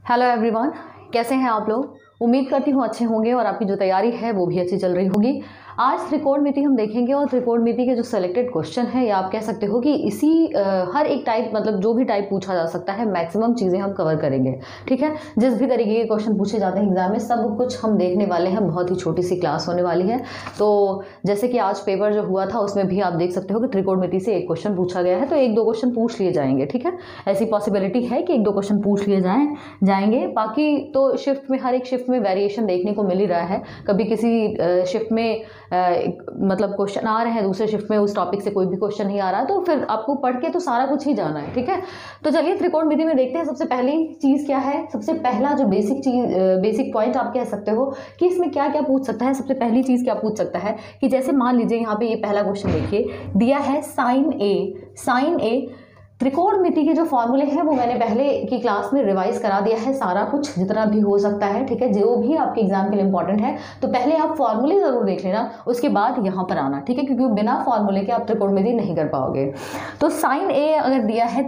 Hello everyone, कैसे हैं आप लोग। उम्मीद करती हूँ अच्छे होंगे और आपकी जो तैयारी है वो भी अच्छी चल रही होगी। आज त्रिकोणमिति हम देखेंगे और त्रिकोणमिति के जो सेलेक्टेड क्वेश्चन है या आप कह सकते हो कि इसी हर एक टाइप मतलब जो भी टाइप पूछा जा सकता है मैक्सिमम चीज़ें हम कवर करेंगे। ठीक है, जिस भी तरीके के क्वेश्चन पूछे जाते हैं एग्जाम में सब कुछ हम देखने वाले हैं। बहुत ही छोटी सी क्लास होने वाली है। तो जैसे कि आज पेपर जो हुआ था उसमें भी आप देख सकते हो कि त्रिकोणमिति से एक क्वेश्चन पूछा गया है, तो एक दो क्वेश्चन पूछ लिए जाएंगे। ठीक है, ऐसी पॉसिबिलिटी है कि एक दो क्वेश्चन पूछ लिए जाएंगे। बाकी तो शिफ्ट में हर एक शिफ्ट में वेरिएशन देखने को मिल ही रहा है। कभी किसी शिफ्ट में मतलब क्वेश्चन आ रहे हैं, दूसरे शिफ्ट में उस टॉपिक से कोई भी क्वेश्चन नहीं आ रहा, तो फिर आपको पढ़ के तो सारा कुछ ही जाना है। ठीक है, तो चलिए त्रिकोणमिति में देखते हैं। सबसे पहली चीज़ क्या है, सबसे पहला जो बेसिक पॉइंट आप कह सकते हो कि इसमें क्या क्या पूछ सकता है। सबसे पहली चीज़ क्या पूछ सकता है कि जैसे मान लीजिए यहाँ पे ये पहला क्वेश्चन देखिए दिया है साइन ए। त्रिकोणमिति के जो फॉर्मूले हैं वो मैंने पहले की क्लास में रिवाइज करा दिया है, सारा कुछ जितना भी हो सकता है। ठीक है, जो भी आपके एग्जाम के लिए इंपॉर्टेंट है तो पहले आप फॉर्मूले जरूर देख लेना, उसके बाद यहाँ पर आना। ठीक है, क्योंकि बिना फॉर्मूले के आप त्रिकोणमिति नहीं कर पाओगे। तो साइन ए अगर दिया है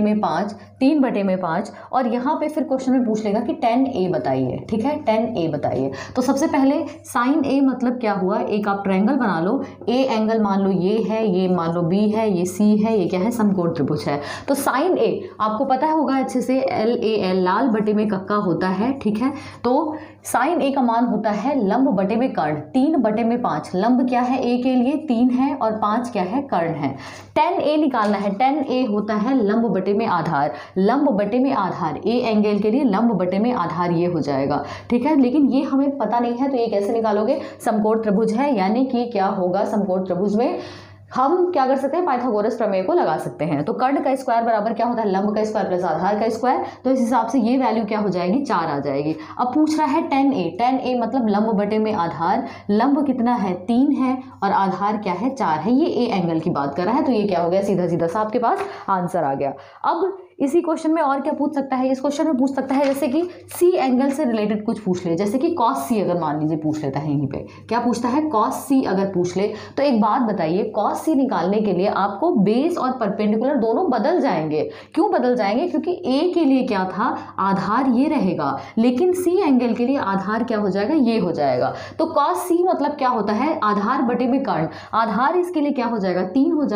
3/5 और यहाँ पे फिर क्वेश्चन में पूछ लेगा कि tan a बताइए। ठीक है, tan a बताइए। तो सबसे पहले साइन a मतलब क्या हुआ, एक आप ट्रायंगल बना लो। ए एंगल मान लो ये है, ये मान लो बी है, ये सी है, ये क्या है, समकोण त्रिभुज है। तो साइन ए आपको पता होगा अच्छे से, LAL लाल बटे में कक्का होता है। ठीक है, तो साइन ए का मान होता है लंब बटे में कर्ण, 3/5। लंब क्या है ए के लिए 3 है और 5 क्या है, कर्ण है। tan a निकालना है, tan a होता है लंब बटे में आधार, लंब बटे में आधार। ए एंगल के लिए लंब बटे में आधार ये हो जाएगा। ठीक है, लेकिन ये हमें पता नहीं है तो ये कैसे निकालोगे, समकोण त्रिभुज है, यानी कि क्या होगा समकोण त्रिभुज में हम क्या कर सकते हैं, पाइथागोरस प्रमेय को लगा सकते हैं। तो कर्ण का स्क्वायर बराबर क्या होता है, लंब का स्क्वायर प्लस आधार का स्क्वायर। तो इस हिसाब से ये वैल्यू क्या हो जाएगी, 4 आ जाएगी। अब पूछ रहा है tan a मतलब लंब बटे में आधार। लंब कितना है, 3 है और आधार क्या है, 4 है। ये ए एंगल की बात कर रहा है, तो ये क्या हो गया, सीधा सीधा सा आपके पास आंसर आ गया। अब इसी क्वेश्चन में और क्या पूछ सकता है, इस क्वेश्चन में पूछ सकता है जैसे कि सी एंगल से रिलेटेड कुछ पूछ ले, जैसे कि कॉस सी अगर मान लीजिए पूछ लेता है। यहीं पे क्या पूछता है, कॉस सी अगर पूछ ले तो एक बात बताइए, कॉस सी निकालने के लिए आपको बेस और परपेंडिकुलर दोनों बदल जाएंगे। क्यों बदल जाएंगे, क्योंकि ए के लिए क्या था, आधार ये रहेगा, लेकिन सी एंगल के लिए आधार क्या हो जाएगा, ये हो जाएगा। तो कॉस सी मतलब क्या होता है, आधार बटे में कर्ण। आधार इसके लिए क्या हो जाएगा, 3 हो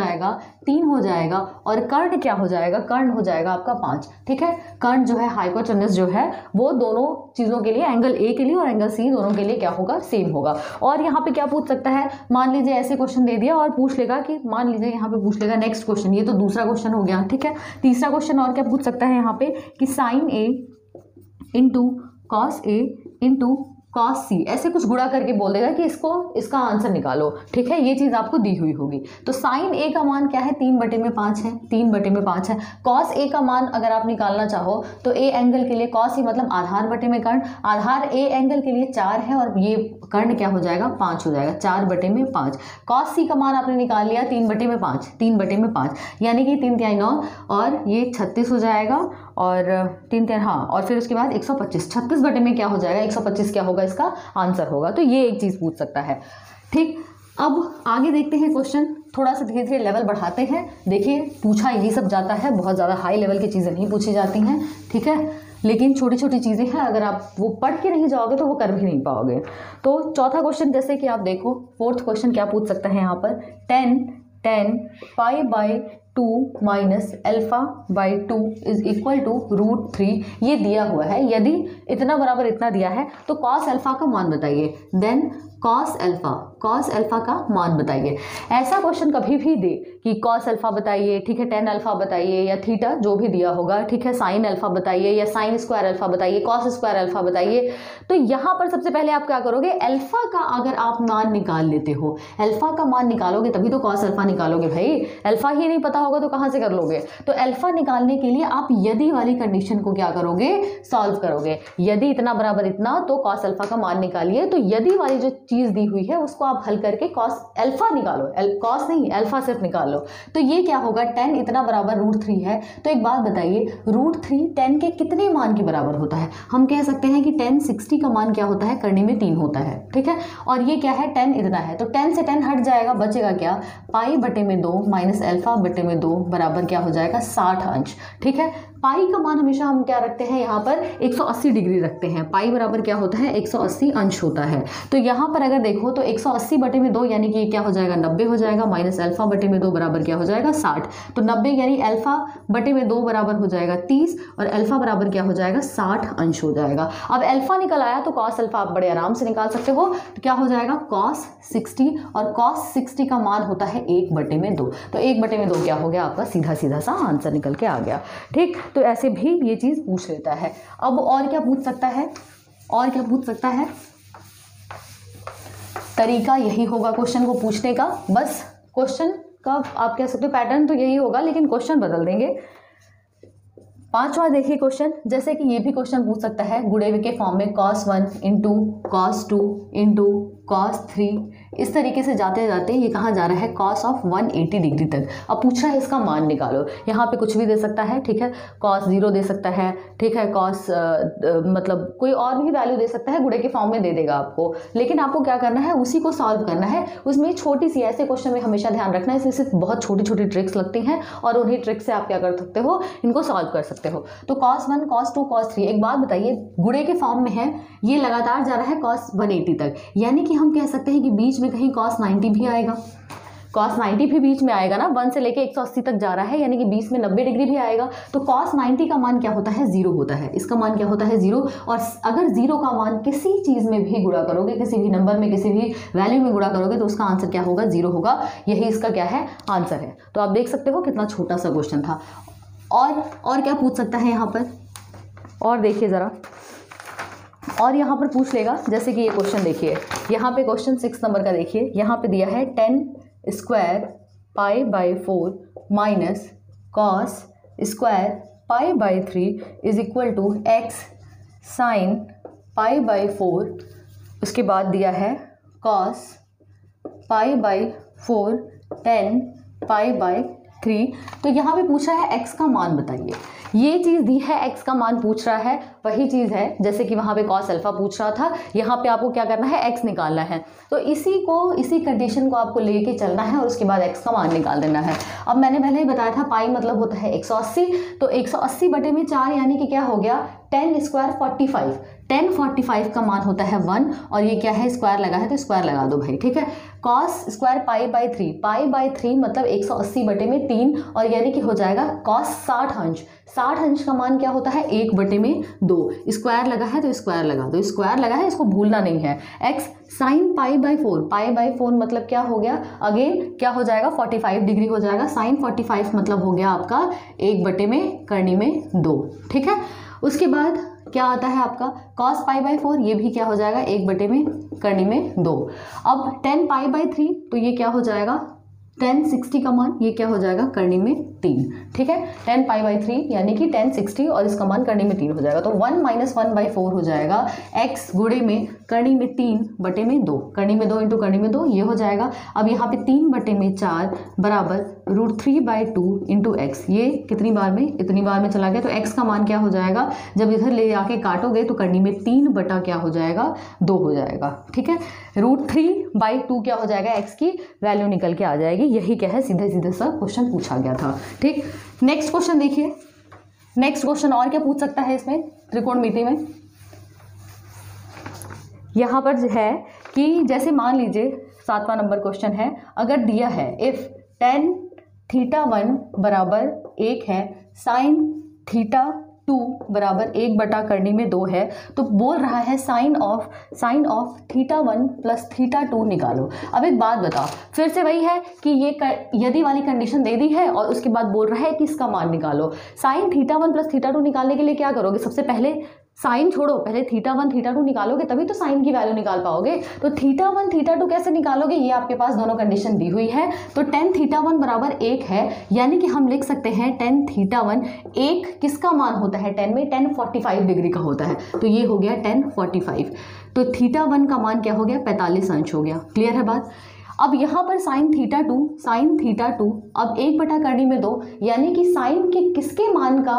जाएगा और कर्ण क्या हो जाएगा, कर्ण हो जाएगा आपका 5। ठीक है, कर्ण जो है हाइपोटेनस जो है वो दोनों चीजों के लिए, एंगल ए के लिए और एंगल सी दोनों के लिए क्या होगा, सेम होगा। और यहाँ पे क्या पूछ सकता है, मान लीजिए ऐसे क्वेश्चन दे दिया और पूछ लेगा कि मान लीजिए यहाँ पे पूछ लेगा नेक्स्ट क्वेश्चन, ये तो दूसरा क्वेश्चन हो गया। ठीक है, तीसरा क्वेश्चन और क्या पूछ सकता है यहाँ पे कि sine A into cos A into cos C, ऐसे कुछ गुणा करके बोल देगा कि इसका आंसर निकालो। ठीक है, ये चीज आपको दी हुई होगी। तो साइन ए का मान क्या है, 3/5 है, 3/5 है। कॉस ए का मान अगर आप निकालना चाहो तो ए एंगल के लिए कॉस ए मतलब आधार बटे में कर्ण, आधार ए एंगल के लिए 4 है और ये कर्ण क्या हो जाएगा, 5 हो जाएगा, 4/5। कॉस सी का मान आपने निकाल लिया 3/5, यानी कि 3 तिहाई 9 और ये 36 हो जाएगा और 3 तिहाई हाँ, और फिर उसके बाद 125, 36 बटे में क्या हो जाएगा, 125 क्या होगा, इसका आंसर होगा। तो ये एक चीज पूछ सकता है। ठीक, अब आगे देखते हैं क्वेश्चन, थोड़ा सा धीरे धीरे लेवल बढ़ाते हैं। देखिए पूछा यही सब जाता है, बहुत ज़्यादा हाई लेवल की चीज़ें नहीं पूछी जाती हैं। ठीक है, लेकिन छोटी छोटी चीज़ें हैं, अगर आप वो पढ़ के नहीं जाओगे तो वो कर भी नहीं पाओगे। तो चौथा क्वेश्चन जैसे कि आप देखो, फोर्थ क्वेश्चन क्या पूछ सकता है यहाँ पर, tan π/2 minus α/2 is equal to √3। ये दिया हुआ है, यदि इतना बराबर इतना दिया है तो cos अल्फा का मान बताइए। देन cos अल्फा का मान बताइए। ऐसा क्वेश्चन कभी भी दे कि cos अल्फा बताइए, ठीक है, tan अल्फा बताइए या थीटा जो भी दिया होगा, ठीक है, sin अल्फा बताइए या sin स्क्वायर अल्फा बताइए, cos स्क्वायर अल्फा बताइए, तो यहाँ पर सबसे पहले आप क्या करोगे, अल्फा का अगर आप मान निकाल लेते हो, अल्फा का मान निकालोगे तभी तो cos अल्फा निकालोगे भाई। अल्फा ही नहीं पता होगा तो कहाँ से कर लोगे। तो अल्फा निकालने के लिए आप यदि वाली कंडीशन को क्या करोगे, सॉल्व करोगे। यदि इतना बराबर इतना तो cos अल्फा का मान निकालिए। तो यदि वाली जो चीज दी हुई है उसको आप हल करके cos अल्फा निकालो, cos नहीं अल्फा सिर्फ निकाल लो। तो ये क्या होगा, tan इतना बराबर √3 है। तो एक बात बताइए, √3 tan के कितने मान के बराबर होता है। हम कह सकते हैं कि tan 60 का मान क्या होता है, करने में 3 होता है। ठीक है, और ये क्या है, tan इतना है, तो tan से tan हट जाएगा, बचेगा क्या, π/2 माइनस α/2 बराबर क्या हो जाएगा, 60 अंश। ठीक है, पाई का मान हमेशा हम क्या रखते हैं यहाँ पर 180 डिग्री रखते हैं। पाई बराबर क्या होता है 180 अंश होता है। तो यहाँ पर अगर देखो तो 180 बटे में 2 यानी कि ये क्या हो जाएगा 90 हो जाएगा, माइनस अल्फा बटे में 2 बराबर क्या हो जाएगा 60। तो 90 यानी अल्फा बटे में 2 बराबर हो जाएगा 30 और अल्फा बराबर क्या हो जाएगा 60 अंश हो जाएगा। अब अल्फा निकल आया तो कॉस अल्फा आप बड़े आराम से निकाल सकते हो। तो क्या हो जाएगा कॉस 60 और कॉस 60 का मान होता है 1 बटे में 2। तो 1 बटे में 2 क्या हो गया आपका सीधा सीधा सा आंसर निकल के आ गया। ठीक, तो ऐसे भी ये चीज़ पूछ लेता है। अब और क्या पूछ सकता है, और क्या पूछ सकता है, तरीका यही होगा क्वेश्चन को पूछने का। बस क्वेश्चन का आप कह सकते हो पैटर्न तो यही होगा, लेकिन क्वेश्चन बदल देंगे। 5वां देखिए क्वेश्चन, जैसे कि ये भी क्वेश्चन पूछ सकता है गुणेव के फॉर्म में cos 1 into cos 2 into cos 3, इस तरीके से जाते जाते ये कहाँ जा रहा है cos ऑफ 180 डिग्री तक। अब पूछ रहा है इसका मान निकालो। यहाँ पे कुछ भी दे सकता है, ठीक है, cos 0 दे सकता है, ठीक है, cos मतलब कोई और भी वैल्यू दे सकता है, गुणे के फॉर्म में दे देगा आपको। लेकिन आपको क्या करना है उसी को सॉल्व करना है। उसमें छोटी सी ऐसे क्वेश्चन में हमेशा ध्यान रखना है, इसमें सिर्फ बहुत छोटी छोटी ट्रिक्स लगती हैं और उन्हीं ट्रिक्स से आप क्या कर सकते हो, इनको सॉल्व कर सकते हो। तो cos 1 cos 2 cos 3, एक बात बताइए गुणे के फॉर्म में है, ये लगातार जा रहा है cos 180 तक, यानी कि हम कह सकते हैं कि बीच में कहीं cos 90 भी आएगा। cos 90 भी बीच में आएगा ना, 1 से लेके 180 तक जा रहा है, यानी कि बीच में 90 डिग्री भी आएगा। तो cos 90 का मान क्या होता है 0 होता है, इसका मान क्या होता है 0। और अगर 0 का मान किसी चीज़ में भी गुणा करोगे, किसी भी नंबर में किसी भी वैल्यू में गुणा करोगे तो उसका आंसर क्या होगा 0 होगा। यही इसका क्या है आंसर है। तो आप देख सकते हो कितना छोटा सा क्वेश्चन था। और क्या पूछ सकता है यहाँ पर, और देखिए ज़रा, और यहाँ पर पूछ लेगा जैसे कि ये क्वेश्चन देखिए, यहाँ पे क्वेश्चन 6 नंबर का देखिए, यहाँ पे दिया है 10 square pi by 4 minus cos square pi by 3 is equal to x sine pi by 4। उसके बाद दिया है cos pi by 4 10 pi by 3। तो यहाँ पे पूछा है x का मान बताइए। ये चीज़ दी है, x का मान पूछ रहा है, वही चीज़ है जैसे कि वहाँ पे cos अल्फा पूछ रहा था, यहाँ पे आपको क्या करना है x निकालना है। तो इसी कंडीशन को आपको लेके चलना है और उसके बाद x का मान निकाल देना है। अब मैंने पहले ही बताया था पाई मतलब होता है 180, तो 180 बटे में 4 यानी कि क्या हो गया 10 स्क्वायर 45। 10 45 का मान होता है 1 और ये क्या है स्क्वायर लगा है तो स्क्वायर लगा दो भाई, ठीक है। cos square pi by 3, pi by 3 मतलब 180 बटे में 3 और यानी कि हो जाएगा cos 60 अंश। 60 अंश का मान क्या होता है 1 बटे में 2, स्क्वायर लगा है तो स्क्वायर लगा दो, स्क्वायर लगा है इसको भूलना नहीं है। x sine pi by 4, pi by 4 मतलब क्या हो गया अगेन क्या हो जाएगा 45 डिग्री हो जाएगा। साइन 45 मतलब हो गया आपका 1 बटे में करनी में 2, ठीक है। उसके बाद क्या आता है आपका cos पाई बाई 4, ये भी क्या हो जाएगा 1 बटे में करनी में 2। अब 10 पाई बाई 3 तो ये क्या हो जाएगा 10 60 का मान, ये क्या हो जाएगा करनी में 3, ठीक है। 10 पाई बाई 3 यानी कि 10 60 और इसका मान करनी में 3 हो जाएगा। तो 1 माइनस 1 बाई 4 हो जाएगा x गुणे में करनी में 3 बटे में 2, करनी में 2 इंटू करनी में 2 ये हो जाएगा। अब यहाँ पे 3 बटे में 4 बराबर √3 बाई 2 इंटू एक्स, ये कितनी बार में इतनी बार में चला गया। तो x का मान क्या हो जाएगा जब इधर ले जाके काटोगे तो करनी में 3 बटा क्या हो जाएगा 2 हो जाएगा, ठीक है। √3 बाई 2 क्या हो जाएगा x की वैल्यू निकल के आ जाएगी। यही क्या है सीधे सीधे सा क्वेश्चन पूछा गया था, ठीक। नेक्स्ट क्वेश्चन देखिए, नेक्स्ट क्वेश्चन और क्या पूछ सकता है इसमें त्रिकोणमिति में। यहाँ पर है कि जैसे मान लीजिए 7वां नंबर क्वेश्चन है, अगर दिया है इफ tan θ1 बराबर 1 है, साइन θ2 बराबर 1 बटा करनी में 2 है, तो बोल रहा है साइन ऑफ θ1 प्लस θ2 निकालो। अब एक बात बताओ, फिर से वही है कि ये यदि वाली कंडीशन दे दी है और उसके बाद बोल रहा है कि इसका मान निकालो। साइन θ1 प्लस θ2 निकालने के लिए क्या करोगे, सबसे पहले साइन छोड़ो, पहले θ1 θ2 निकालोगे तभी तो साइन की वैल्यू निकाल पाओगे। तो θ1 θ2 कैसे निकालोगे, ये आपके पास दोनों कंडीशन दी हुई है। तो tan θ1 बराबर 1 है, यानी कि हम लिख सकते हैं tan θ1 1 किसका मान होता है tan में, tan 45 डिग्री का होता है, तो ये हो गया tan 45। तो θ1 का मान क्या हो गया 45 अंश हो गया। क्लियर है बात। अब यहाँ पर साइन थीटा टू अब 1/2 में 2, यानी कि साइन के किसके मान का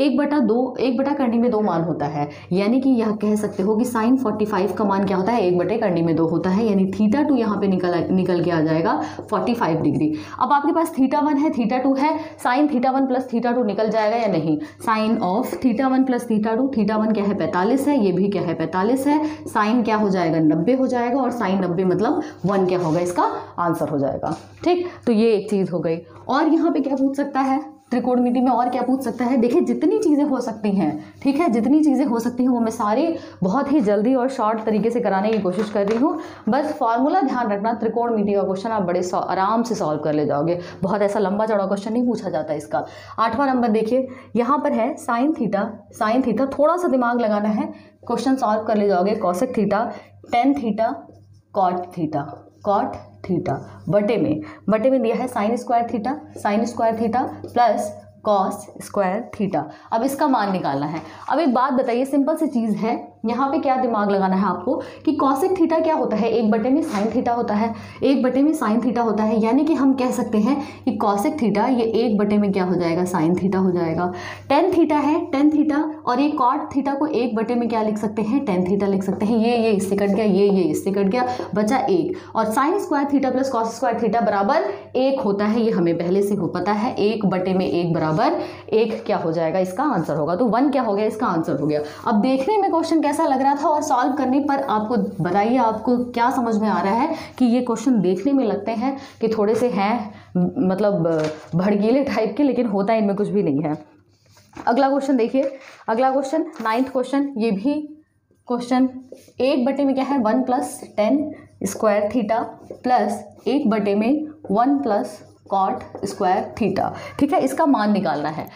1/2 में 2 मान होता है, यानी कि यह कह सकते हो कि साइन 45 का मान क्या होता है 1/2 में 2 होता है, यानी थीटा 2 यहाँ पे निकल के आ जाएगा 45 डिग्री। अब आपके पास थीटा 1 है थीटा 2 है, साइन थीटा 1 प्लस थीटा 2 निकल जाएगा या नहीं, sine of theta 1 plus theta 2, theta 1 क्या है 45 है, ये भी क्या है 45 है, साइन क्या हो जाएगा 90 हो जाएगा, और साइन 90 मतलब 1 क्या होगा इसका आंसर हो जाएगा। ठीक, तो ये एक चीज़ हो गई। और यहाँ पे क्या पूछ सकता है त्रिकोणमिति में, और क्या पूछ सकता है, देखिए जितनी चीज़ें हो सकती हैं, ठीक है, जितनी चीज़ें हो सकती हैं वो मैं सारी बहुत ही जल्दी और शॉर्ट तरीके से कराने की कोशिश कर रही हूँ। बस फॉर्मूला ध्यान रखना, त्रिकोणमिति का क्वेश्चन आप बड़े आराम से सॉल्व कर ले जाओगे, बहुत ऐसा लंबा चौड़ा क्वेश्चन नहीं पूछा जाता इसका। 8वां नंबर देखिए, यहाँ पर है साइन थीटा, थोड़ा सा दिमाग लगाना है, क्वेश्चन सॉल्व कर ले जाओगे। Cosec theta, tan theta, cot theta बटे में दिया है sine square theta plus cos square theta. अब इसका मान निकालना है। अब एक बात बताइए, सिंपल सी चीज़ है, यहाँ पे क्या दिमाग लगाना है आपको कि कॉसेक थीटा क्या होता है 1/2 में साइन थीटा होता है, 1/2 में साइन थीटा होता है, यानी कि हम कह सकते हैं कि कॉसेक थीटा ये 1/2 में क्या हो जाएगा साइन थीटा हो जाएगा। टेन थीटा है टेन थीटा, और ये कॉट थीटा को 1/2 में क्या लिख सकते हैं टेन थीटा लिख सकते हैं, ये इससे कट गया, ये इससे कट गया, बचा 1, और sine square theta plus cos square theta बराबर 1 होता है, ये हमें पहले से हो पता है, 1/1 बराबर 1 क्या हो जाएगा इसका आंसर होगा, तो 1 क्या हो गया इसका आंसर हो गया। अब देखने में क्वेश्चन कैसा लग रहा था और सॉल्व करने पर आपको बताइए आपको क्या समझ में आ रहा है कि ये क्वेश्चन देखने में लगते हैं कि थोड़े से हैं मतलब भड़कीले टाइप के, लेकिन होता है इनमें कुछ भी नहीं है। अगला क्वेश्चन देखिए, अगला क्वेश्चन 9th क्वेश्चन, ये भी क्वेश्चन 1/में क्या है 1 + tan स्क्वायर थीटा प्लस 1/में 1 + कॉट स्क्वायर थीटा। ठीक है, इसका मान निकालना है,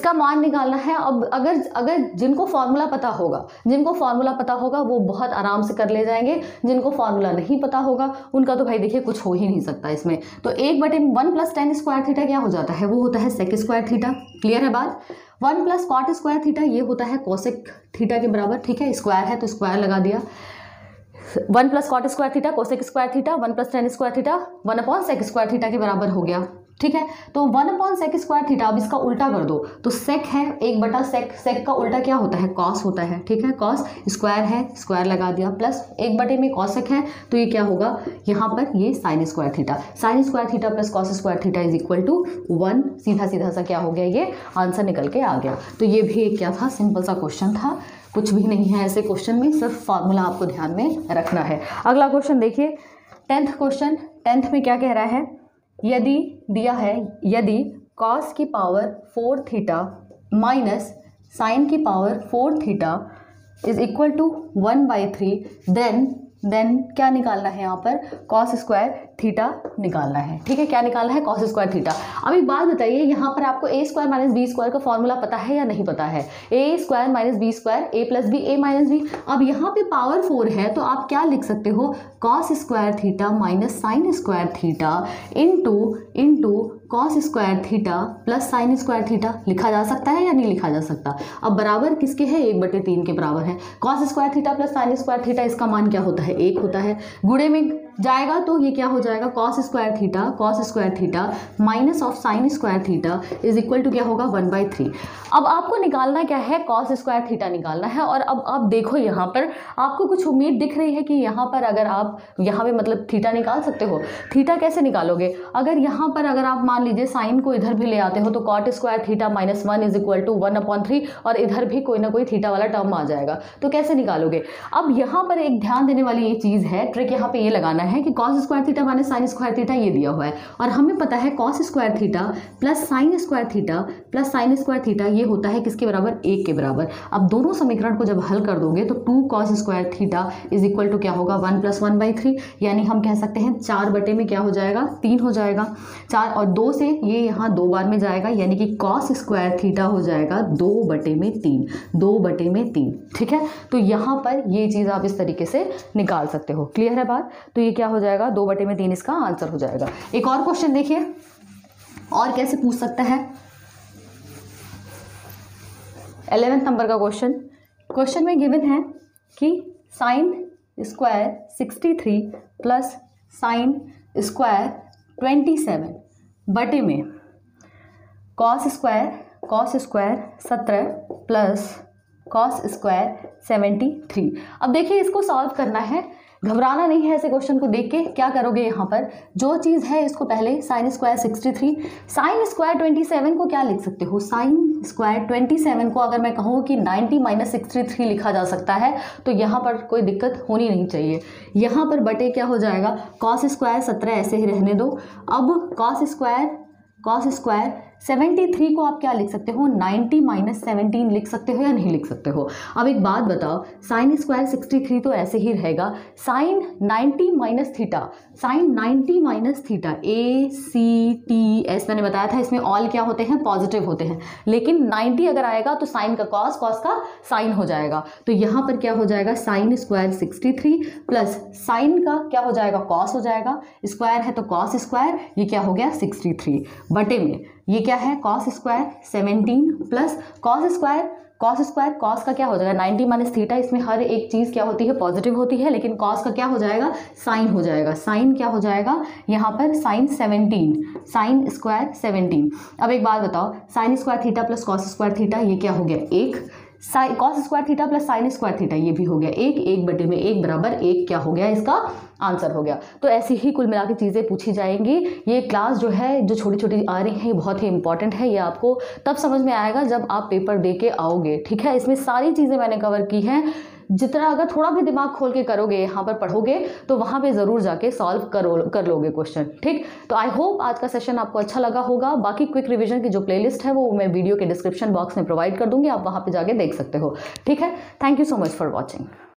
अब अगर जिनको फॉर्मूला पता होगा वो बहुत आराम से कर ले जाएंगे, जिनको फॉर्मूला नहीं पता होगा उनका तो भाई देखिए कुछ हो ही नहीं सकता इसमें। तो 1/1 + tan स्क्वायर थीटा क्या हो जाता है, वो होता है सेक स्क्वायर थीटा। क्लियर है बात। 1 + कॉट स्क्वायर थीटा ये होता है कोसेक थीटा के बराबर। ठीक है, स्क्वायर है तो स्क्वायर लगा दिया। 1 + cot square theta cosec square theta 1 + tan square theta 1/sec square theta के बराबर हो गया। ठीक है, तो 1/sec स्क्वायर थीटा, अब इसका उल्टा कर दो तो सेक है 1/sec, सेक का उल्टा क्या होता है कॉस होता है। ठीक है, कॉस स्क्वायर है स्क्वायर लगा दिया, प्लस 1/में कॉसेक है तो ये क्या होगा यहाँ पर ये sine square theta plus cos square theta = 1। सीधा सा क्या हो गया, ये आंसर निकल के आ गया। तो ये भी एक क्या था, सिंपल सा क्वेश्चन था, कुछ भी नहीं है ऐसे क्वेश्चन में, सिर्फ फार्मूला आपको ध्यान में रखना है। अगला क्वेश्चन देखिए 10th क्वेश्चन, 10th में क्या कह रहा है, यदि दिया है यदि cos की पावर 4 थीटा माइनस साइन की पावर 4 थीटा = 1/3, देन क्या निकालना है यहाँ पर cos स्क्वायर थीटा निकालना है। ठीक है, क्या निकालना है cos स्क्वायर थीटा। अब एक बात बताइए, यहाँ पर आपको a² - b² का फॉर्मूला पता है या नहीं पता है, a² - b² a + b a - b। अब यहाँ पे पावर 4 है तो आप क्या लिख सकते हो cos square theta minus sine square theta into cos square theta plus sine square theta. लिखा जा सकता है या नहीं लिखा जा सकता। अब बराबर किसके है 1/3 के बराबर है। cos square theta plus sine square theta, इसका मान क्या होता है 1 होता है, गुणे में जाएगा तो ये क्या हो जाएगा cos square theta minus of sine square theta = क्या होगा 1/3। अब आपको निकालना क्या है cos स्क्वायर थीटा निकालना है। और अब आप देखो यहाँ पर आपको कुछ उम्मीद दिख रही है कि यहाँ पर अगर आप यहाँ पे मतलब थीटा निकाल सकते हो। थीटा कैसे निकालोगे, अगर यहाँ पर अगर आप मान लीजिए साइन को इधर भी ले आते हो तो cot स्क्वायर थीटा माइनस 1 = 1/3, और इधर भी कोई ना कोई थीटा वाला टर्म आ जाएगा, तो कैसे निकालोगे। अब यहाँ पर एक ध्यान देने वाली ये चीज़ है, ट्रिक यहाँ पे ये लगाना है कि cos square theta minus sine square theta ये दिया हुआ है, और हमें पता है cos square theta plus sine square theta plus sine square theta ये होता है किसके बराबर 1 के बराबर। अब दोनों समीकरण को जब हल कर दोगे तो 2 cos स्क्वायर थीटा = क्या होगा 1 + 1/3, यानी हम कह सकते हैं 4 में क्या हो जाएगा 3 हो जाएगा। 4 और 2 से ये यहाँ 2 बार में जाएगा, यानी कि cos स्क्वायर थीटा हो जाएगा 2/3। ठीक है, तो यहाँ पर ये चीज़ आप इस तरीके से निकाल सकते हो। क्लियर है बात। तो ये क्या हो जाएगा 2/3 इसका आंसर हो जाएगा। एक और क्वेश्चन देखिए, और कैसे पूछ सकता है 11th नंबर का क्वेश्चन में गिवन है कि sine square 63 plus sine square 27 बटे में cos square 17 plus cos square 73। अब देखिए इसको सॉल्व करना है, घबराना नहीं है ऐसे क्वेश्चन को देख के। क्या करोगे यहाँ पर, जो चीज़ है इसको पहले साइन स्क्वायर 63, साइन स्क्वायर 27 को क्या लिख सकते हो, साइन स्क्वायर 27 को अगर मैं कहूँ कि 90 माइनस 63 लिखा जा सकता है तो यहाँ पर कोई दिक्कत होनी नहीं चाहिए। यहाँ पर बटे क्या हो जाएगा, कॉस स्क्वायर 17 ऐसे ही रहने दो। अब कॉस स्क्वायर 73 को आप क्या लिख सकते हो, 90 माइनस 17 लिख सकते हो या नहीं लिख सकते हो। अब एक बात बताओ, साइन स्क्वायर 63 तो ऐसे ही रहेगा, sine 90 minus theta A C T S, मैंने बताया था इसमें ऑल क्या होते हैं, पॉजिटिव होते हैं, लेकिन 90 अगर आएगा तो साइन का कॉस का साइन हो जाएगा। तो यहाँ पर क्या हो जाएगा, साइन स्क्वायर 63 प्लस साइन का क्या हो जाएगा, कॉस हो जाएगा, स्क्वायर है तो कॉस स्क्वायर, ये क्या हो गया 63 बटे में ये क्या है, cos square 17 plus cos square cos का क्या हो जाएगा 90 माइनस थीटा, इसमें हर एक चीज़ क्या होती है, पॉजिटिव होती है, लेकिन कॉस का क्या हो जाएगा, साइन हो जाएगा। साइन क्या हो जाएगा यहाँ पर, साइन स्क्वायर 17। अब एक बात बताओ, sine square theta plus cos square theta ये क्या हो गया, एक, cos square theta plus sine square theta ये भी हो गया एक बटे में 1 बराबर 1 क्या हो गया, इसका आंसर हो गया। तो ऐसी ही कुल मिला के चीज़ें पूछी जाएंगी। ये क्लास जो है, जो छोटी छोटी आ रही हैं, ये बहुत ही इंपॉर्टेंट है। ये आपको तब समझ में आएगा जब आप पेपर दे के आओगे, ठीक है। इसमें सारी चीज़ें मैंने कवर की हैं, जितना अगर थोड़ा भी दिमाग खोल के करोगे, यहाँ पर पढ़ोगे तो वहाँ पे ज़रूर जाके सॉल्व कर लोगे क्वेश्चन, ठीक। तो आई होप आज का सेशन आपको अच्छा लगा होगा। बाकी क्विक रिवीजन की जो प्लेलिस्ट है वो मैं वीडियो के डिस्क्रिप्शन बॉक्स में प्रोवाइड कर दूंगी, आप वहाँ पे जाके देख सकते हो, ठीक है। Thank you so much for watching.